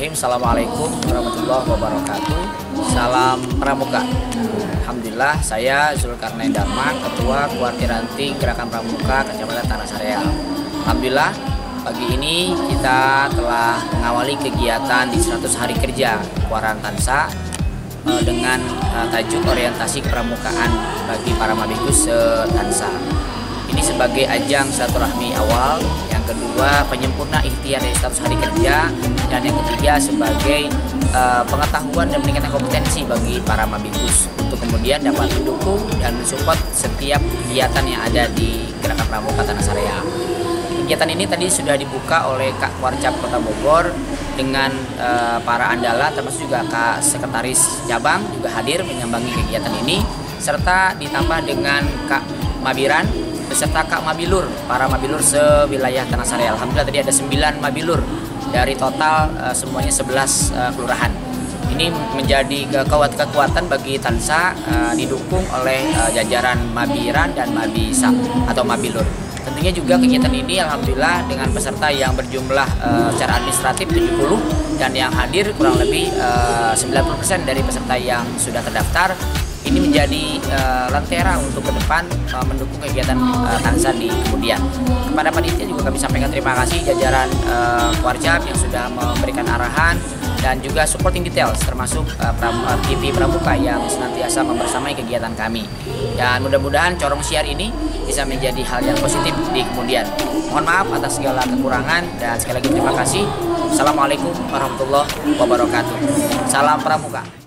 Bismillahirrahmanirrahim. Assalamualaikum warahmatullahi wabarakatuh. Salam Pramuka. Alhamdulillah, saya Zulkarnain Dharma, Ketua Kuartiranting Gerakan Pramuka Kecamatan Tanah Sareal. Alhamdulillah, pagi ini kita telah mengawali kegiatan di 100 hari kerja Kuaran Tansa dengan tajuk orientasi kepramukaan bagi para mabikus se-Tansa. Ini sebagai ajang silaturahmi awal, yang kedua penyempurna ikhtiar dari 100 hari kerja, dan yang ketiga sebagai pengetahuan dan peningkatan kompetensi bagi para mabikus untuk kemudian dapat mendukung dan mensupport setiap kegiatan yang ada di Gerakan Pramuka Tanah Sareal. Kegiatan ini tadi sudah dibuka oleh Kak Warcap Kota Bogor dengan para andalan, termasuk juga Kak Sekretaris Cabang juga hadir menyambangi kegiatan ini, serta ditambah dengan Kak Mabiran beserta Kak Mabilur, para mabilur sewilayah Tanah Sareal. Alhamdulillah tadi ada 9 mabilur dari total semuanya 11 kelurahan. Ini menjadi kekuatan bagi Tansa, didukung oleh jajaran Mabiran dan Mabisa atau mabilur. Tentunya juga kegiatan ini alhamdulillah dengan peserta yang berjumlah secara administratif 70 dan yang hadir kurang lebih 90% dari peserta yang sudah terdaftar. Ini menjadi lentera untuk ke depan mendukung kegiatan Tansa di kemudian. Kepada panitia juga kami sampaikan terima kasih jajaran Warcap yang sudah memberikan arahan dan juga supporting details, termasuk TV Pramuka yang senantiasa membersamai kegiatan kami. Dan mudah-mudahan corong siar ini bisa menjadi hal yang positif di kemudian. Mohon maaf atas segala kekurangan dan sekali lagi terima kasih. Assalamualaikum warahmatullahi wabarakatuh. Salam Pramuka.